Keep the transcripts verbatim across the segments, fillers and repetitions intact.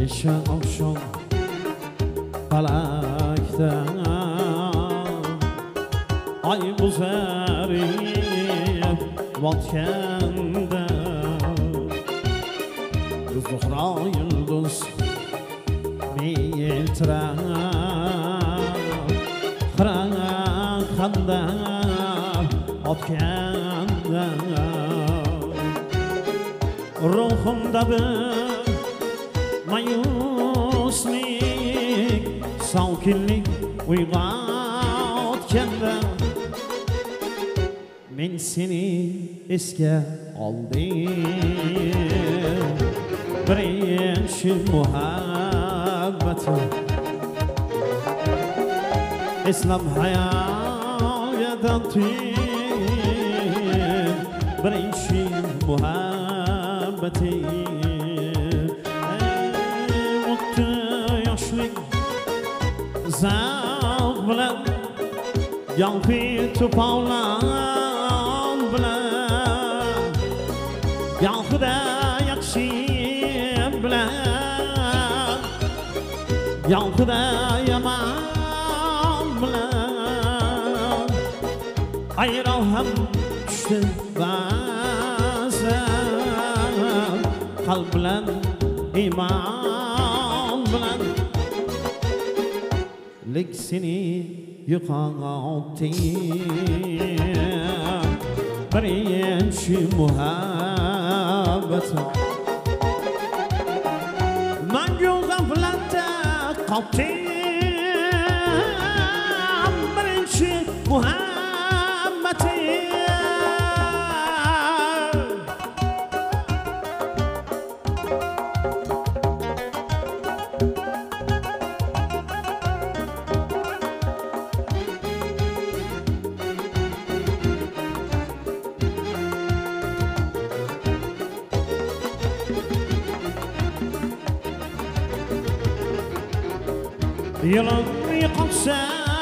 Neşe akşam falakta ay buzarib botganda Zuhra yulduz miltirab qiraqanda otganda ruhimda bir mayuslik sokinlik uyg'otganda men seni esga oldim birinchi muhabbatim eslab hayotim birinchi muhabbatim o'tdi yoshlik zavq bilan yalpi to'polon bilan yalqida yaxshi bilan yalqida yomon bilan ayro ham tushdi ba'zan qalb bilan iymon bilan lek seni yo'qotdim birinchi muhabbatim mangu g'aflatda qoldim birinchi muhabbatim Yolun yıkılsa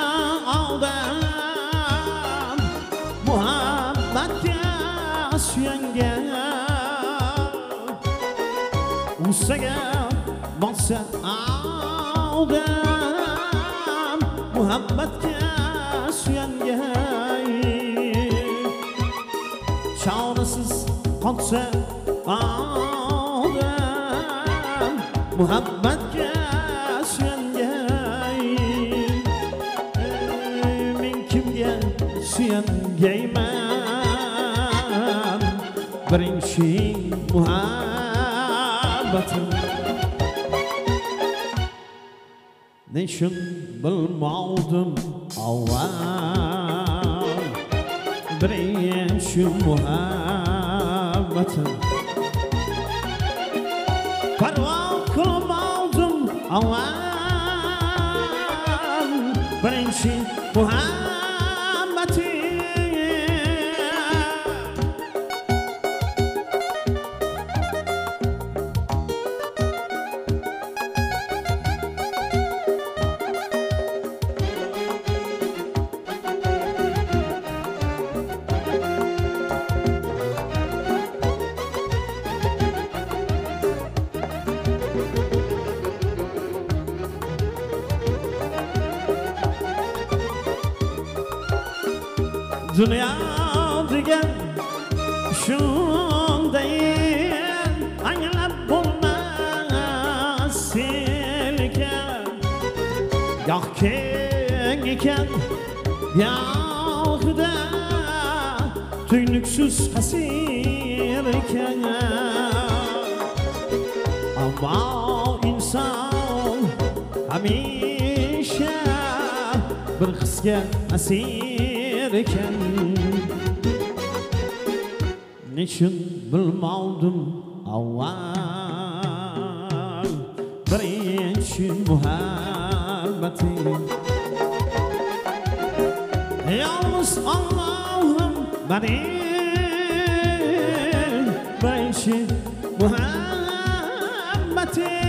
aldam muhabbatga suyangan Usaga bolsa aldam muhabbatga suyangan Çaresiz qolsa aldam muhabbatga suyangayman birinchi muhabbatim nechun bilmovdim avval birinchi muhabbatim parvo qilmovdim avval birinchi muhabbatim Dünya degan shunday anglab bo'lmas ekan goh keng ekan gohida tuynuksiz hasir ekan ammo inson hamisha bir hisga asir ekan nechun bilmovdim avval birinchi muhabbatim yolg'iz Allohim meni birinchi muhabbatim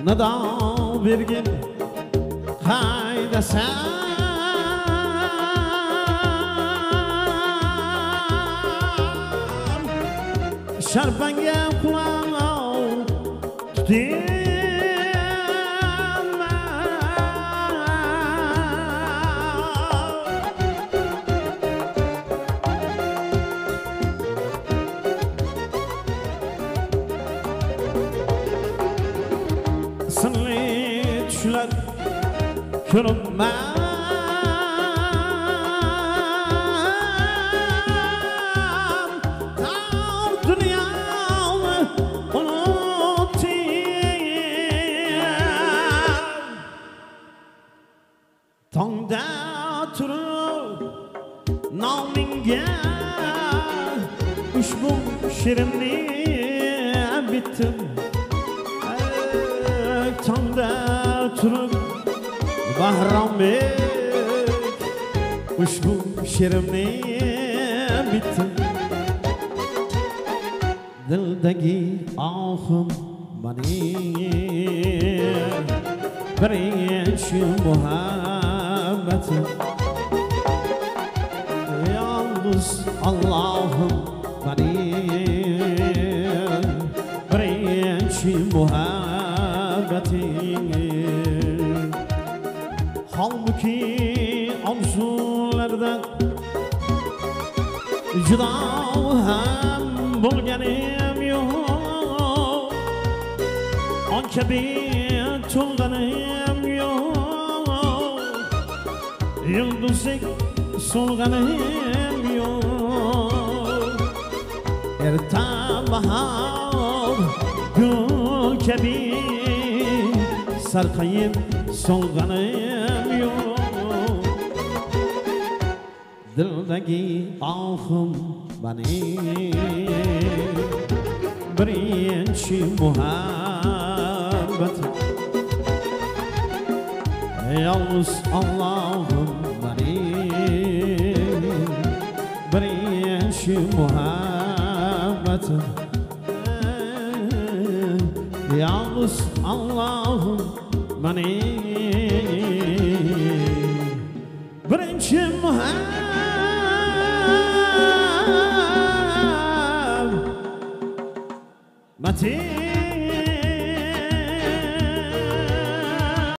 nado bergin qaydasan sharpanga quloq tutma sinli tushlar ko'rinma tongda turib nomingga ushbu she'rimni bitdim tongda turib bahrombek ushbu she'rimni bitdim dildagi ohim mening birinchi muhabbatim yalnız Allah'ım benim birinchi muhabbatim halbuki orzulardan juda ham bo'lganim yo'q on kabi to'lganim yo'q yulduzdek so'lganim yo'q erta bahor gul kabi sarqayib so'lganim yo'q dildagi ohim benim birinchi muhabbatim yalnız Allah'ım benim birinchi muhabbatim yalnız Allah'ım benim birinchi muhabbatim